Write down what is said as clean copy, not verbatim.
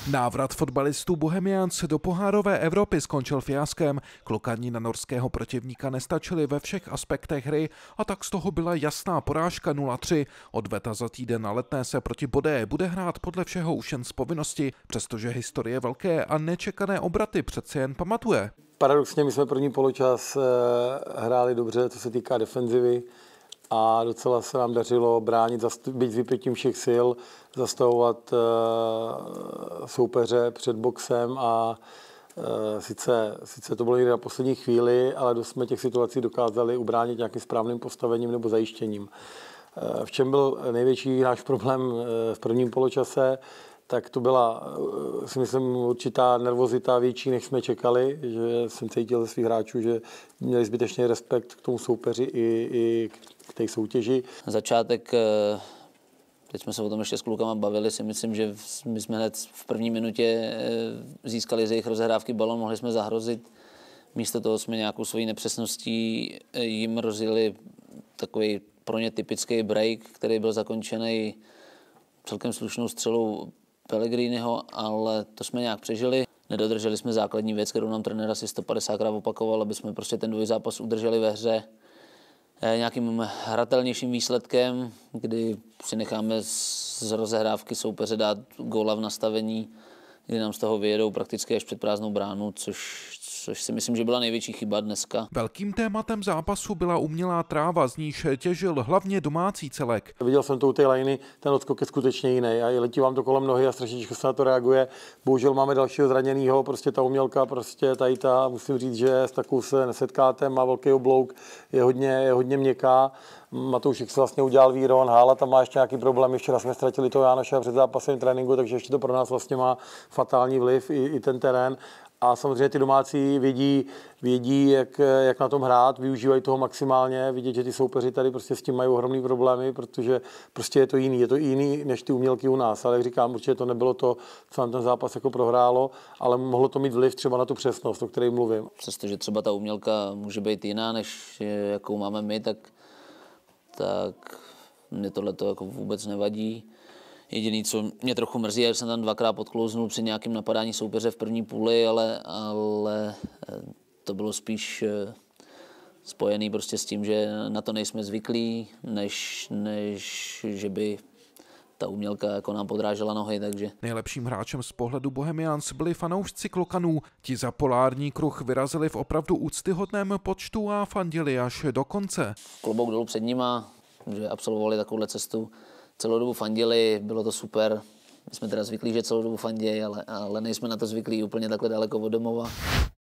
Návrat fotbalistů Bohemians do pohárové Evropy skončil fiaskem. Klokani na norského protivníka nestačili ve všech aspektech hry a tak z toho byla jasná porážka 0-3. Odveta za týden na Letné se proti Bodø bude hrát podle všeho už jen z povinnosti, přestože historie velké a nečekané obraty přece jen pamatuje. Paradoxně my jsme první poločas hráli dobře, co se týká defenzivy, a docela se nám dařilo bránit, byť s vypětím všech sil, zastavovat soupeře před boxem a sice to bylo někde na poslední chvíli, ale dost jsme těch situací dokázali ubránit nějakým správným postavením nebo zajištěním. V čem byl největší náš problém v prvním poločase, tak to byla, si myslím, určitá nervozita větší, než jsme čekali, že jsem cítil ze svých hráčů, že měli zbytečný respekt k tomu soupeři i k té soutěži. Začátek, teď jsme se o tom ještě s klukama bavili, si myslím, že my jsme hned v první minutě získali z jejich rozehrávky balon, mohli jsme zahrozit. Místo toho jsme nějakou svojí nepřesností jim rozjeli takový pro ně typický break, který byl zakončený celkem slušnou střelou Pellegriniho, ale to jsme nějak přežili. Nedodrželi jsme základní věc, kterou nám trenér asi 150krát opakoval, aby jsme prostě ten dvojzápas udrželi ve hře nějakým hratelnějším výsledkem, kdy si necháme z rozehrávky soupeře dát góla v nastavení, kdy nám z toho vyjedou prakticky až před prázdnou bránu, což si myslím, že byla největší chyba dneska. Velkým tématem zápasu byla umělá tráva, z níž těžil hlavně domácí celek. Viděl jsem to u té lajny, ten odskok je skutečně jiný a letí vám to kolem nohy a strašně těžko se na to reaguje. Bohužel máme dalšího zraněného, prostě ta umělka, prostě tady ta, musím říct, že s takovou se nesetkáte, má velký oblouk, je hodně měkká. Matoušek se vlastně udělal výron, Hála tam má ještě nějaký problém, včera jsme ztratili toho Jánoša před zápasem tréninku, takže ještě to pro nás vlastně má fatální vliv i ten terén. A samozřejmě ty domácí vědí jak na tom hrát, využívají toho maximálně, vidět, že ty soupeři tady prostě s tím mají ohromný problémy, protože prostě je to jiný než ty umělky u nás. Ale jak říkám, určitě to nebylo to, co nám ten zápas jako prohrálo, ale mohlo to mít vliv třeba na tu přesnost, o které mluvím. Přestože třeba ta umělka může být jiná, než jakou máme my, tak mě tohle to jako vůbec nevadí. Jediné, co mě trochu mrzí, je, že jsem tam dvakrát podklouznul při nějakém napadání soupeře v první půli, ale to bylo spíš spojené prostě s tím, že na to nejsme zvyklí, než že by ta umělka jako nám podrážela nohy, takže. Nejlepším hráčem z pohledu Bohemians byli fanoušci Klokanů. Ti za polární kruh vyrazili v opravdu úctyhodném počtu a fandili až do konce. Klobouk dolů před nima, že absolvovali takovouhle cestu. Celou dobu fandili, bylo to super. My jsme teda zvyklí, že celou dobu fandějí, ale nejsme na to zvyklí úplně takhle daleko od domova.